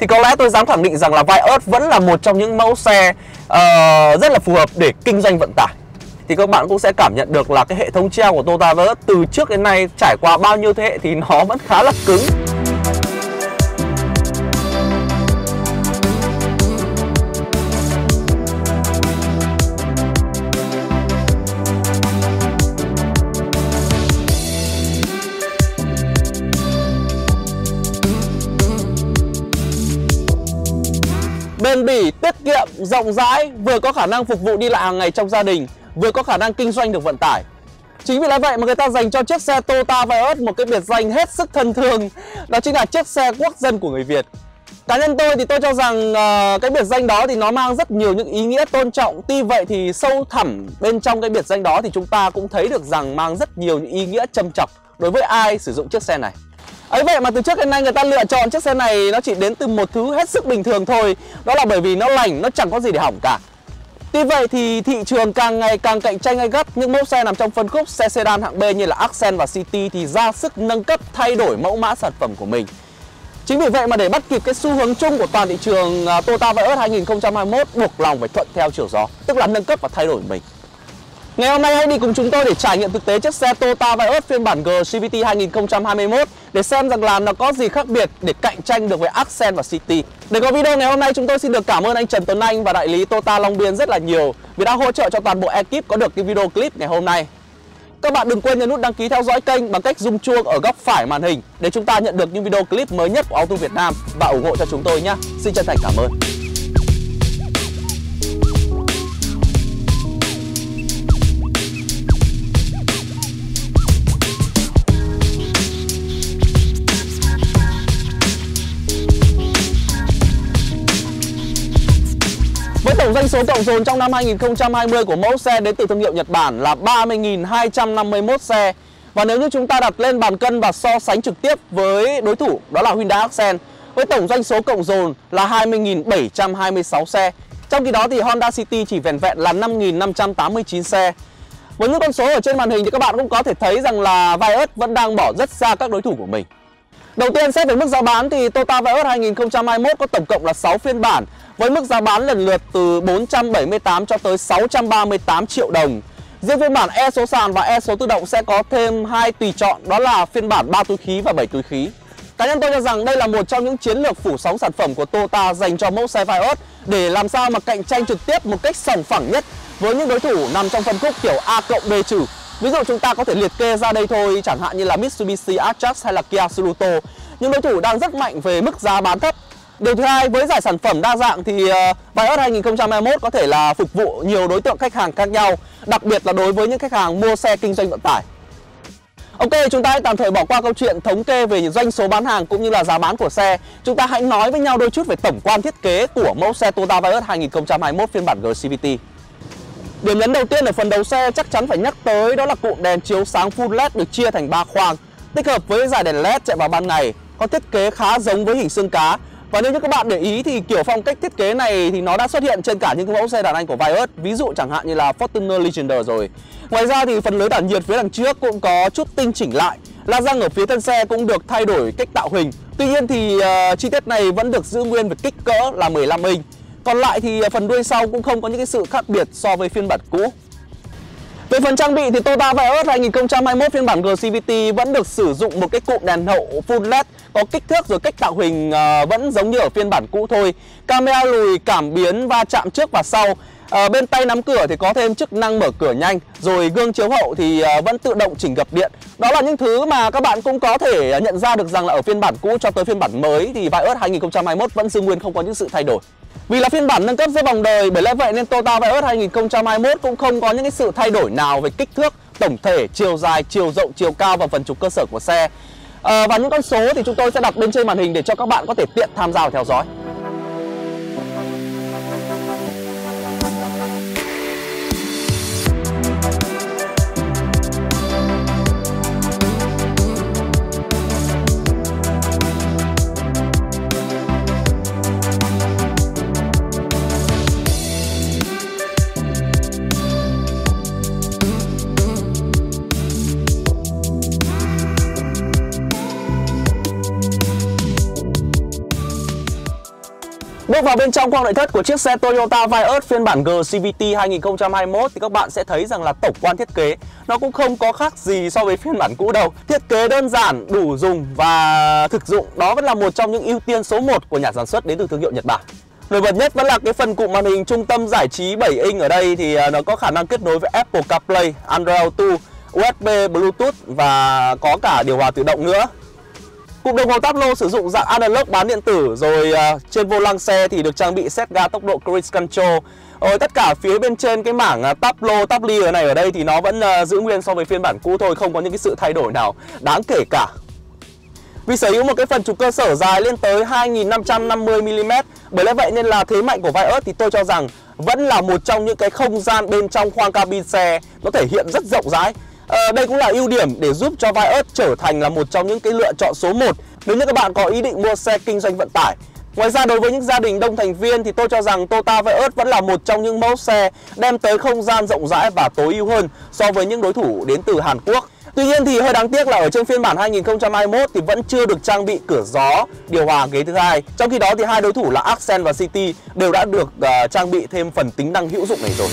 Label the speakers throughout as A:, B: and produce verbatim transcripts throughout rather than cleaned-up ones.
A: thì có lẽ tôi dám khẳng định rằng là Vios vẫn là một trong những mẫu xe uh, rất là phù hợp để kinh doanh vận tải. Thì các bạn cũng sẽ cảm nhận được là cái hệ thống treo của Toyota Vios từ trước đến nay trải qua bao nhiêu thế hệ thì nó vẫn khá là cứng. Bền bỉ, tiết kiệm, rộng rãi, vừa có khả năng phục vụ đi lại hàng ngày trong gia đình, vừa có khả năng kinh doanh được vận tải. Chính vì lẽ vậy mà người ta dành cho chiếc xe Toyota Vios một cái biệt danh hết sức thân thương, đó chính là chiếc xe quốc dân của người Việt. Cá nhân tôi thì tôi cho rằng uh, cái biệt danh đó thì nó mang rất nhiều những ý nghĩa tôn trọng. Tuy vậy thì sâu thẳm bên trong cái biệt danh đó thì chúng ta cũng thấy được rằng mang rất nhiều những ý nghĩa châm chọc đối với ai sử dụng chiếc xe này. Ấy vậy mà từ trước đến nay người ta lựa chọn chiếc xe này nó chỉ đến từ một thứ hết sức bình thường thôi. Đó là bởi vì nó lành, nó chẳng có gì để hỏng cả. Tuy vậy thì thị trường càng ngày càng cạnh tranh gay gắt. Những mẫu xe nằm trong phân khúc xe sedan hạng B như là Accent và City thì ra sức nâng cấp, thay đổi mẫu mã sản phẩm của mình. Chính vì vậy mà để bắt kịp cái xu hướng chung của toàn thị trường, Toyota Vios hai nghìn không trăm hai mươi mốt buộc lòng phải thuận theo chiều gió, tức là nâng cấp và thay đổi mình. Ngày hôm nay hãy đi cùng chúng tôi để trải nghiệm thực tế chiếc xe Toyota Vios phiên bản G xê vê tê hai nghìn không trăm hai mươi mốt để xem rằng là nó có gì khác biệt để cạnh tranh được với Accent và City. Để có video ngày hôm nay, chúng tôi xin được cảm ơn anh Trần Tuấn Anh và đại lý Toyota Long Biên rất là nhiều vì đã hỗ trợ cho toàn bộ ekip có được cái video clip ngày hôm nay. Các bạn đừng quên nhấn nút đăng ký theo dõi kênh bằng cách rung chuông ở góc phải màn hình để chúng ta nhận được những video clip mới nhất của Auto Việt Nam và ủng hộ cho chúng tôi nhé. Xin chân thành cảm ơn. Với tổng doanh số cộng dồn trong năm hai nghìn không trăm hai mươi của mẫu xe đến từ thương hiệu Nhật Bản là ba mươi nghìn hai trăm năm mươi mốt xe. Và nếu như chúng ta đặt lên bàn cân và so sánh trực tiếp với đối thủ đó là Hyundai Accent với tổng doanh số cộng dồn là hai mươi nghìn bảy trăm hai mươi sáu xe. Trong khi đó thì Honda City chỉ vẹn vẹn là năm nghìn năm trăm tám mươi chín xe. Với những con số ở trên màn hình thì các bạn cũng có thể thấy rằng là Vios vẫn đang bỏ rất xa các đối thủ của mình. Đầu tiên xét về mức giá bán thì Toyota Vios hai nghìn không trăm hai mươi mốt có tổng cộng là sáu phiên bản với mức giá bán lần lượt từ bốn trăm bảy mươi tám cho tới sáu trăm ba mươi tám triệu đồng. Riêng phiên bản E số sàn và E số tự động sẽ có thêm hai tùy chọn, đó là phiên bản ba túi khí và bảy túi khí. Cá nhân tôi cho rằng đây là một trong những chiến lược phủ sóng sản phẩm của Toyota dành cho mẫu xe Vios để làm sao mà cạnh tranh trực tiếp một cách sòng phẳng nhất với những đối thủ nằm trong phân khúc kiểu A cộng B trừ. Ví dụ chúng ta có thể liệt kê ra đây thôi, chẳng hạn như là Mitsubishi Attrage hay là Kia Sorento, những đối thủ đang rất mạnh về mức giá bán thấp. Điều thứ hai, với giải sản phẩm đa dạng thì uh, Vios hai nghìn không trăm hai mươi mốt có thể là phục vụ nhiều đối tượng khách hàng khác nhau, đặc biệt là đối với những khách hàng mua xe kinh doanh vận tải. Ok, chúng ta hãy tạm thời bỏ qua câu chuyện thống kê về doanh số bán hàng cũng như là giá bán của xe. Chúng ta hãy nói với nhau đôi chút về tổng quan thiết kế của mẫu xe Toyota Vios hai nghìn không trăm hai mươi mốt phiên bản G xê vê tê. Điểm nhấn đầu tiên ở phần đầu xe chắc chắn phải nhắc tới đó là cụm đèn chiếu sáng Full led được chia thành ba khoang, tích hợp với dải đèn led chạy vào ban ngày, có thiết kế khá giống với hình xương cá. Và nếu như các bạn để ý thì kiểu phong cách thiết kế này thì nó đã xuất hiện trên cả những mẫu xe đàn anh của Vios, ví dụ chẳng hạn như là Fortuner Legender rồi. Ngoài ra thì phần lưới tản nhiệt phía đằng trước cũng có chút tinh chỉnh lại, la răng ở phía thân xe cũng được thay đổi cách tạo hình. Tuy nhiên thì uh, chi tiết này vẫn được giữ nguyên về kích cỡ là mười lăm inch. Còn lại thì phần đuôi sau cũng không có những cái sự khác biệt so với phiên bản cũ. Về phần trang bị thì Toyota Vios hai nghìn không trăm hai mươi mốt phiên bản G xê vê tê vẫn được sử dụng một cái cụm đèn hậu Full led có kích thước rồi cách tạo hình uh, vẫn giống như ở phiên bản cũ thôi. Camera lùi, cảm biến va chạm trước và sau. Uh, bên tay nắm cửa thì có thêm chức năng mở cửa nhanh, rồi gương chiếu hậu thì uh, vẫn tự động chỉnh gập điện. Đó là những thứ mà các bạn cũng có thể nhận ra được rằng là ở phiên bản cũ cho tới phiên bản mới thì Vios hai nghìn không trăm hai mươi mốt vẫn giữ nguyên, không có những sự thay đổi. Vì là phiên bản nâng cấp giữa vòng đời, bởi lẽ vậy nên Toyota Vios hai nghìn không trăm hai mươi mốt cũng không có những cái sự thay đổi nào về kích thước, tổng thể, chiều dài, chiều rộng, chiều cao và phần trục cơ sở của xe. À, và những con số thì chúng tôi sẽ đặt bên trên màn hình để cho các bạn có thể tiện tham gia và theo dõi. Bước vào bên trong khoang nội thất của chiếc xe Toyota Vios phiên bản G xê vê tê hai nghìn không trăm hai mươi mốt thì các bạn sẽ thấy rằng là tổng quan thiết kế nó cũng không có khác gì so với phiên bản cũ đâu. Thiết kế đơn giản, đủ dùng và thực dụng, đó vẫn là một trong những ưu tiên số một của nhà sản xuất đến từ thương hiệu Nhật Bản. Nổi bật nhất vẫn là cái phần cụm màn hình trung tâm giải trí bảy inch ở đây thì nó có khả năng kết nối với Apple CarPlay, Android Auto, u ét bê, Bluetooth và có cả điều hòa tự động nữa. Cụm đồng hồ táp lô sử dụng dạng analog bán điện tử, rồi uh, trên vô lăng xe thì được trang bị set ga tốc độ Cruise Control. Rồi tất cả phía bên trên cái mảng uh, táp lô, táp ly ở này ở đây thì nó vẫn uh, giữ nguyên so với phiên bản cũ thôi, không có những cái sự thay đổi nào đáng kể cả. Vì sở hữu một cái phần trục cơ sở dài lên tới hai nghìn năm trăm năm mươi mi li mét, bởi lẽ vậy nên là thế mạnh của Vios thì tôi cho rằng vẫn là một trong những cái không gian bên trong khoang cabin xe nó thể hiện rất rộng rãi. À, đây cũng là ưu điểm để giúp cho Vios trở thành là một trong những cái lựa chọn số một nếu như các bạn có ý định mua xe kinh doanh vận tải. Ngoài ra đối với những gia đình đông thành viên thì tôi cho rằng Toyota Vios vẫn là một trong những mẫu xe đem tới không gian rộng rãi và tối ưu hơn so với những đối thủ đến từ Hàn Quốc. Tuy nhiên thì hơi đáng tiếc là ở trên phiên bản hai nghìn không trăm hai mươi mốt thì vẫn chưa được trang bị cửa gió, điều hòa ghế thứ hai. Trong khi đó thì hai đối thủ là Accent và City đều đã được uh, trang bị thêm phần tính năng hữu dụng này rồi.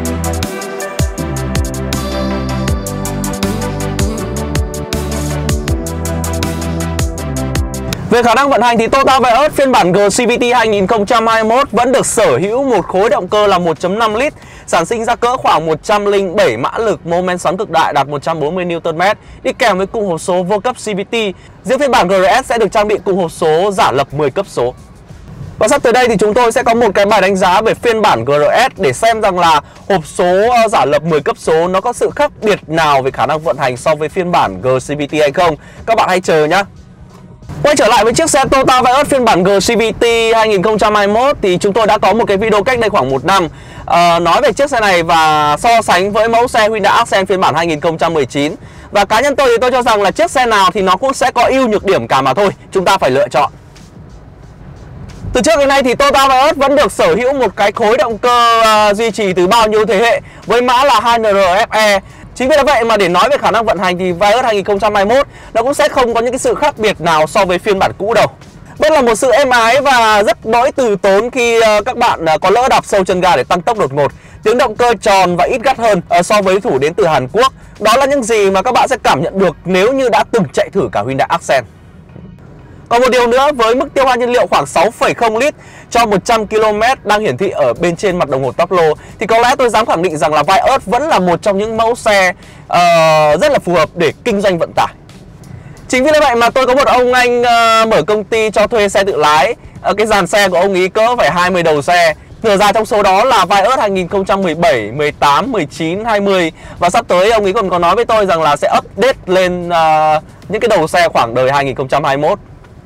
A: Về khả năng vận hành thì Toyota Vios phiên bản G xê vê tê hai nghìn không trăm hai mươi mốt vẫn được sở hữu một khối động cơ là một chấm năm lít, sản sinh ra cỡ khoảng một trăm lẻ bảy mã lực, mô men xoắn cực đại đạt một trăm bốn mươi niu tơn mét, đi kèm với cụm hộp số vô cấp xê vê tê. Riêng phiên bản giê rờ ét sẽ được trang bị cụm hộp số giả lập mười cấp số. Và sắp tới đây thì chúng tôi sẽ có một cái bài đánh giá về phiên bản giê rờ ét để xem rằng là hộp số giả lập mười cấp số nó có sự khác biệt nào về khả năng vận hành so với phiên bản G xê vê tê hay không. Các bạn hãy chờ nhé. Quay trở lại với chiếc xe Toyota Vios phiên bản G xê vê tê hai nghìn không trăm hai mươi mốt thì chúng tôi đã có một cái video cách đây khoảng một năm uh, nói về chiếc xe này và so sánh với mẫu xe Hyundai Accent phiên bản hai nghìn không trăm mười chín. Và cá nhân tôi thì tôi cho rằng là chiếc xe nào thì nó cũng sẽ có ưu nhược điểm cả mà thôi, chúng ta phải lựa chọn. Từ trước đến nay thì Toyota Vios vẫn được sở hữu một cái khối động cơ uh, duy trì từ bao nhiêu thế hệ với mã là hai N R F E. Chính vì vậy mà để nói về khả năng vận hành thì Vios hai nghìn không trăm hai mươi mốt nó cũng sẽ không có những cái sự khác biệt nào so với phiên bản cũ đâu. Vẫn là một sự êm ái và rất đỗi từ tốn khi uh, các bạn uh, có lỡ đạp sâu chân ga để tăng tốc đột ngột. Tiếng động cơ tròn và ít gắt hơn uh, so với thủ đến từ Hàn Quốc. Đó là những gì mà các bạn sẽ cảm nhận được nếu như đã từng chạy thử cả Hyundai Accent. Còn một điều nữa, với mức tiêu hao nhiên liệu khoảng sáu phẩy không lít cho một trăm ki lô mét đang hiển thị ở bên trên mặt đồng hồ táp lô thì có lẽ tôi dám khẳng định rằng là Vios vẫn là một trong những mẫu xe uh, rất là phù hợp để kinh doanh vận tải. Chính vì vậy mà tôi có một ông anh uh, mở công ty cho thuê xe tự lái. Ở cái dàn xe của ông ý cỡ phải hai mươi đầu xe. Nửa ra trong số đó là Vios hai nghìn không trăm mười bảy, mười tám, mười chín, hai mươi. Và sắp tới ông ấy còn có nói với tôi rằng là sẽ update lên uh, những cái đầu xe khoảng đời hai nghìn không trăm hai mươi mốt.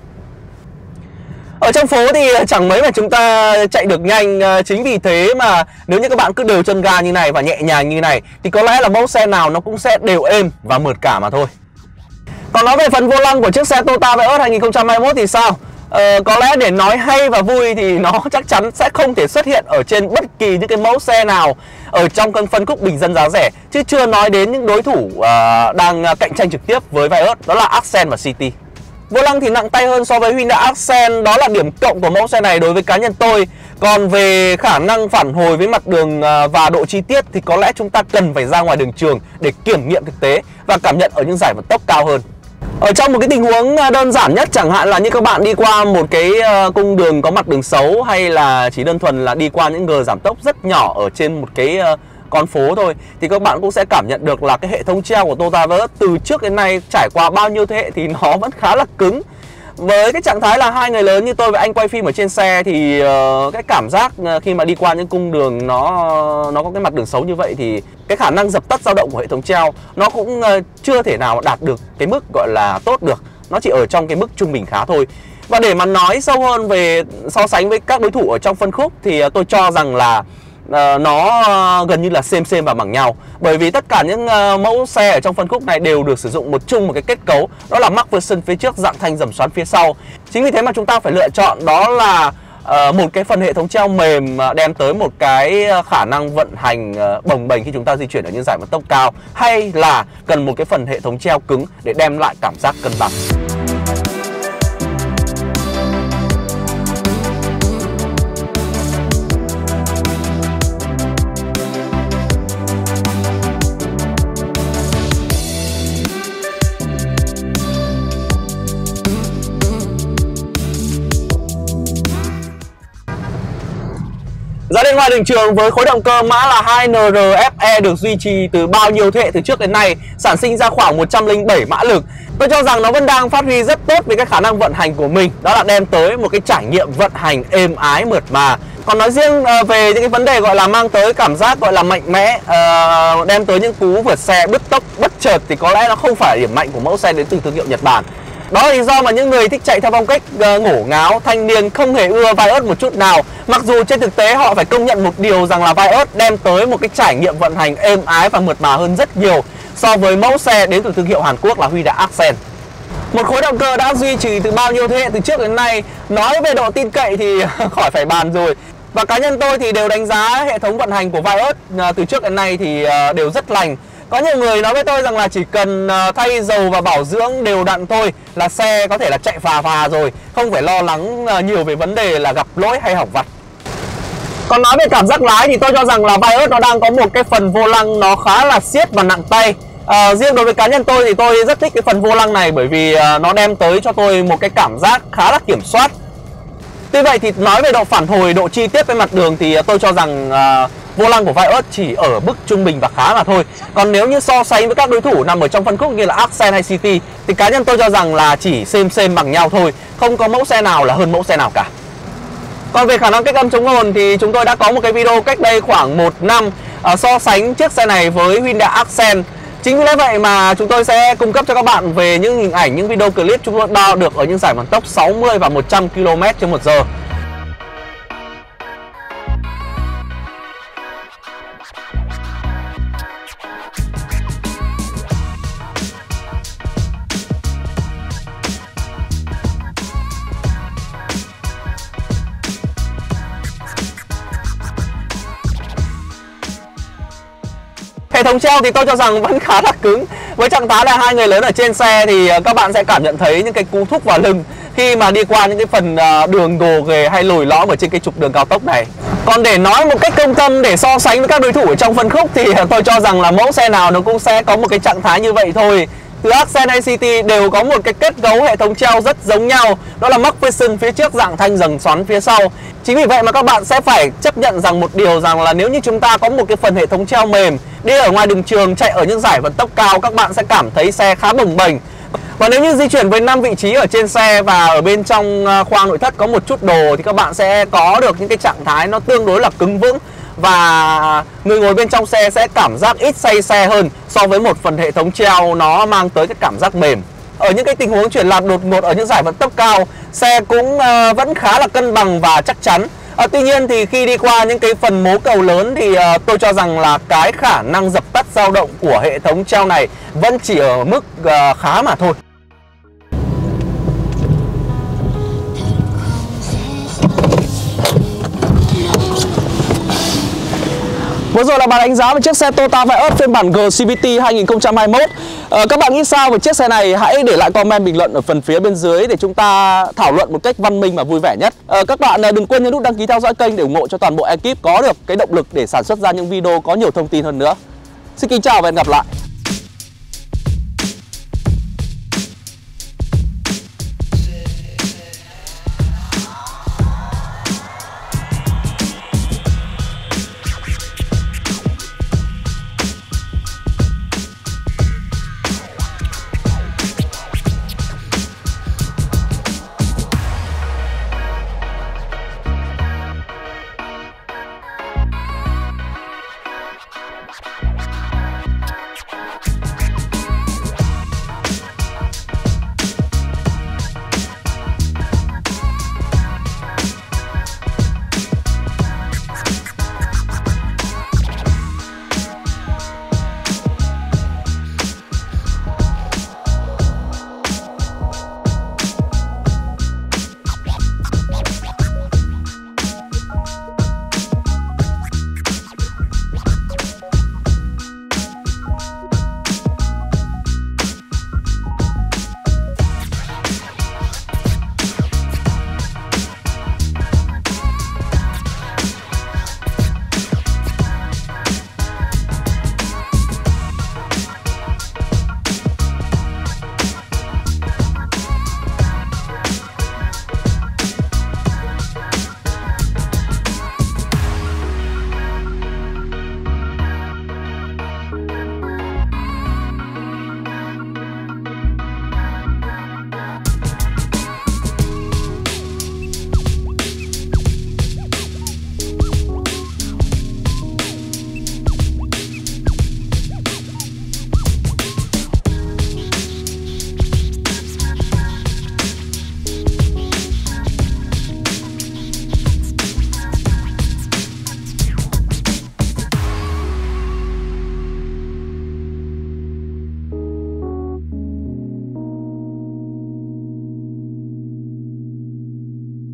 A: Ở trong phố thì chẳng mấy mà chúng ta chạy được nhanh. Chính vì thế mà nếu như các bạn cứ đều chân ga như này và nhẹ nhàng như này thì có lẽ là mẫu xe nào nó cũng sẽ đều êm và mượt cả mà thôi. Còn nói về phần vô lăng của chiếc xe Toyota Vios hai nghìn không trăm hai mươi mốt thì sao? Ờ, có lẽ để nói hay và vui thì nó chắc chắn sẽ không thể xuất hiện ở trên bất kỳ những cái mẫu xe nào ở trong cân phân khúc bình dân giá rẻ, chứ chưa nói đến những đối thủ uh, đang cạnh tranh trực tiếp với Vios, đó là Accent và City. Vô lăng thì nặng tay hơn so với Hyundai Accent, đó là điểm cộng của mẫu xe này đối với cá nhân tôi. Còn về khả năng phản hồi với mặt đường và độ chi tiết thì có lẽ chúng ta cần phải ra ngoài đường trường để kiểm nghiệm thực tế và cảm nhận ở những giải vận tốc cao hơn. Ở trong một cái tình huống đơn giản nhất, chẳng hạn là như các bạn đi qua một cái cung đường có mặt đường xấu, hay là chỉ đơn thuần là đi qua những gờ giảm tốc rất nhỏ ở trên một cái con phố thôi, thì các bạn cũng sẽ cảm nhận được là cái hệ thống treo của Toyota Vios từ trước đến nay trải qua bao nhiêu thế hệ thì nó vẫn khá là cứng. Với cái trạng thái là hai người lớn như tôi và anh quay phim ở trên xe thì uh, cái cảm giác khi mà đi qua những cung đường nó nó có cái mặt đường xấu như vậy thì cái khả năng dập tắt dao động của hệ thống treo nó cũng uh, chưa thể nào đạt được cái mức gọi là tốt được. Nó chỉ ở trong cái mức trung bình khá thôi. Và để mà nói sâu hơn về so sánh với các đối thủ ở trong phân khúc thì uh, tôi cho rằng là Uh, nó uh, gần như là xem xem và bằng nhau. Bởi vì tất cả những uh, mẫu xe ở trong phân khúc này đều được sử dụng một chung một cái kết cấu, đó là MacPherson phía trước, dạng thanh dầm xoắn phía sau. Chính vì thế mà chúng ta phải lựa chọn đó là uh, một cái phần hệ thống treo mềm uh, đem tới một cái khả năng vận hành uh, bồng bềnh khi chúng ta di chuyển ở những giải vận tốc cao, hay là cần một cái phần hệ thống treo cứng để đem lại cảm giác cân bằng. Giá lên ngoài đường trường với khối động cơ mã là hai N R F E được duy trì từ bao nhiêu thế hệ từ trước đến nay, sản sinh ra khoảng một trăm lẻ bảy mã lực. Tôi cho rằng nó vẫn đang phát huy rất tốt với cái khả năng vận hành của mình, đó là đem tới một cái trải nghiệm vận hành êm ái mượt mà. Còn nói riêng về những cái vấn đề gọi là mang tới cảm giác gọi là mạnh mẽ, đem tới những cú vượt xe bứt tốc bất chợt thì có lẽ nó không phải điểm mạnh của mẫu xe đến từ thương hiệu Nhật Bản. Đó là lý do mà những người thích chạy theo phong cách ngổ ngáo, thanh niên không hề ưa Vios một chút nào. Mặc dù trên thực tế họ phải công nhận một điều rằng là Vios đem tới một cái trải nghiệm vận hành êm ái và mượt mà hơn rất nhiều so với mẫu xe đến từ thương hiệu Hàn Quốc là Hyundai Accent. Một khối động cơ đã duy trì từ bao nhiêu thế hệ từ trước đến nay, nói về độ tin cậy thì khỏi phải bàn rồi. Và cá nhân tôi thì đều đánh giá hệ thống vận hành của Vios từ trước đến nay thì đều rất lành. Có nhiều người nói với tôi rằng là chỉ cần thay dầu và bảo dưỡng đều đặn thôi là xe có thể là chạy phà phà rồi, không phải lo lắng nhiều về vấn đề là gặp lỗi hay hỏng vặt. Còn nói về cảm giác lái thì tôi cho rằng là Vios nó đang có một cái phần vô lăng nó khá là siết và nặng tay. À, riêng đối với cá nhân tôi thì tôi rất thích cái phần vô lăng này bởi vì nó đem tới cho tôi một cái cảm giác khá là kiểm soát. Tuy vậy thì nói về độ phản hồi, độ chi tiết với mặt đường thì tôi cho rằng uh, vô lăng của Vios chỉ ở mức trung bình và khá mà thôi. Còn nếu như so sánh với các đối thủ nằm ở trong phân khúc như là Accent hay City thì cá nhân tôi cho rằng là chỉ xem xem bằng nhau thôi, không có mẫu xe nào là hơn mẫu xe nào cả. Còn về khả năng cách âm chống ồn thì chúng tôi đã có một cái video cách đây khoảng một năm uh, so sánh chiếc xe này với Hyundai Accent. Chính vì lẽ vậy mà chúng tôi sẽ cung cấp cho các bạn về những hình ảnh, những video clip chúng tôi đo được ở những giải vận tốc sáu mươi và một trăm ki lô mét trên một giờ. Hệ thống treo thì tôi cho rằng vẫn khá là cứng. Với trạng thái là hai người lớn ở trên xe thì các bạn sẽ cảm nhận thấy những cái cú thúc vào lưng khi mà đi qua những cái phần đường gồ ghề hay lồi lõm ở trên cái trục đường cao tốc này. Còn để nói một cách công tâm để so sánh với các đối thủ ở trong phân khúc thì tôi cho rằng là mẫu xe nào nó cũng sẽ có một cái trạng thái như vậy thôi. Từ Accent hay City đều có một cái kết cấu hệ thống treo rất giống nhau, đó là McPherson phía trước, dạng thanh dần xoắn phía sau. Chính vì vậy mà các bạn sẽ phải chấp nhận rằng một điều rằng là nếu như chúng ta có một cái phần hệ thống treo mềm, đi ở ngoài đường trường chạy ở những giải vận tốc cao, các bạn sẽ cảm thấy xe khá bồng bềnh. Và nếu như di chuyển với năm vị trí ở trên xe và ở bên trong khoang nội thất có một chút đồ thì các bạn sẽ có được những cái trạng thái nó tương đối là cứng vững. Và người ngồi bên trong xe sẽ cảm giác ít say xe hơn so với một phần hệ thống treo nó mang tới cái cảm giác mềm. Ở những cái tình huống chuyển làn đột ngột ở những giải vận tốc cao, xe cũng uh, vẫn khá là cân bằng và chắc chắn. uh, Tuy nhiên thì khi đi qua những cái phần mố cầu lớn thì uh, tôi cho rằng là cái khả năng dập tắt dao động của hệ thống treo này vẫn chỉ ở mức uh, khá mà thôi. Vừa rồi là bài đánh giá về chiếc xe Toyota Vios phiên bản G C V T hai nghìn không trăm hai mươi mốt. ờ, Các bạn nghĩ sao về chiếc xe này? Hãy để lại comment bình luận ở phần phía bên dưới để chúng ta thảo luận một cách văn minh và vui vẻ nhất. ờ, Các bạn đừng quên nhấn nút đăng ký theo dõi kênh để ủng hộ cho toàn bộ ekip có được cái động lực để sản xuất ra những video có nhiều thông tin hơn nữa. Xin kính chào và hẹn gặp lại.